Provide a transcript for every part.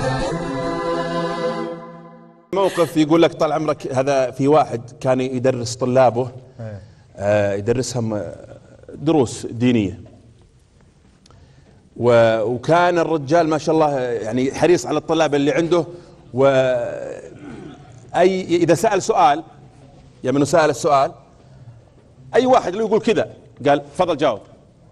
موقف يقول لك طال عمرك، هذا في واحد كان يدرس طلابه يدرسهم دروس دينية، وكان الرجال ما شاء الله يعني حريص على الطلاب اللي عنده، إذا سأل سؤال يا منو سأل السؤال أي واحد اللي يقول كذا قال تفضل جاوب.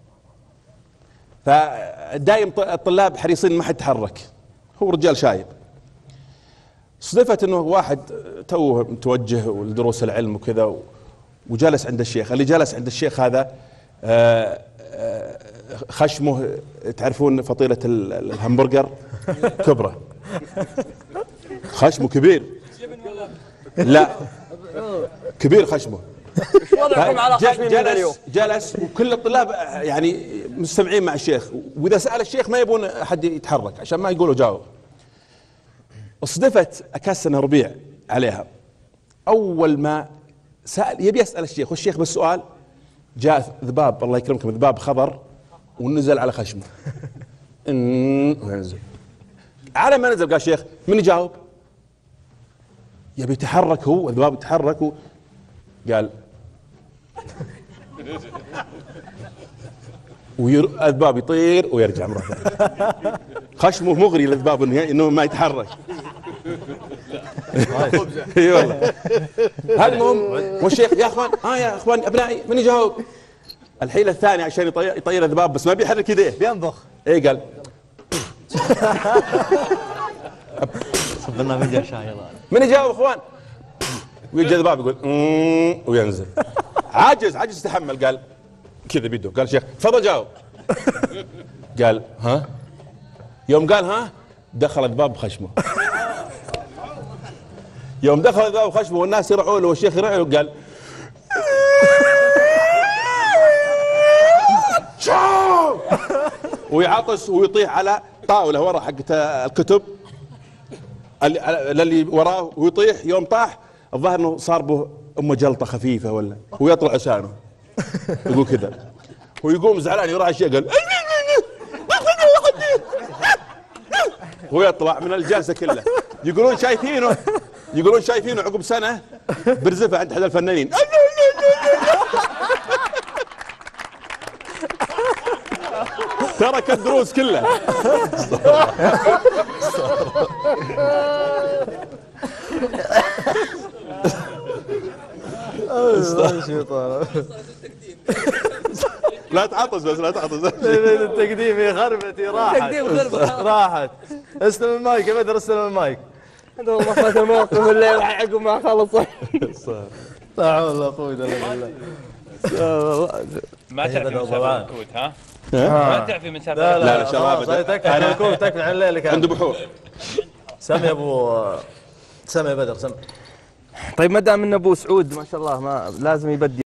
فدايم الطلاب حريصين ما حد يتحرك، هو رجال شايب. صدفت انه واحد توه متوجه لدروس العلم وكذا وجالس عند الشيخ. اللي جالس عند الشيخ هذا خشمه، تعرفون فطيلة الهمبرجر كبرى، خشمه كبير، لا كبير خشمه. جلس وكل الطلاب يعني مستمعين مع الشيخ، واذا سأل الشيخ ما يبون احد يتحرك عشان ما يقولوا جاوب. صدفت اكاس انه ربيع عليها، اول ما سأل يبي يسأل الشيخ والشيخ بالسؤال جاء ذباب، الله يكرمكم، ذباب خضر ونزل على خشمه. ونزل على ما نزل قال الشيخ من يجاوب؟ يبي يتحرك هو الذباب يتحرك قال الذباب يطير ويرجع مرة ثانية. خشمه مغري للذباب انه ما يتحرك. اي والله. المهم والشيخ يا اخوان يا اخوان ابنائي من يجاوب؟ الحيلة الثانية عشان يطير الذباب بس ما بيحرك يديه، بينفخ. اي قال صبنا فنجان شاي. من يجاوب اخوان؟ ويجي الذباب يقول وينزل. عاجز يتحمل، قال كذا بيده، قال الشيخ تفضل جاوب. قال ها؟ يوم قال ها دخل الذباب بخشمه. يوم دخل الذباب بخشمه والناس يرعوا له والشيخ يرعوا له قال شاو، ويعطس ويطيح على طاولة ورا حقت الكتب اللي وراه ويطيح. يوم طاح الظاهر انه صار به جلطة خفيفة ولا ويطلع لسانه يقول كذا، ويقوم زعلان يراعي الشيء قال ويطلع من الجلسة كلها. يقولون شايفينه عقب سنة برزفة عند احد الفنانين. ترك الدروس كلها. لا تعطس بس لا تعطس. التقديم خربتي راحت. استلم المايك يا بدر، استلم المايك. والله فات الموقف الليل عقب ما خلص. لا حول ولا قوة الا بالله. ما تعرف مسافة الكوت ها؟ ما تعرف مسافة. لا شباب انا الكوت تكفي عن الليل عنده بحور. سم يا ابو سم يا بدر سم. طيب ما دام ان ابو سعود ما شاء الله ما لازم يبدي